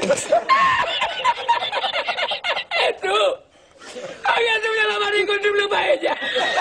Itu. Ang ito niya naman yung kundum lumayan niya.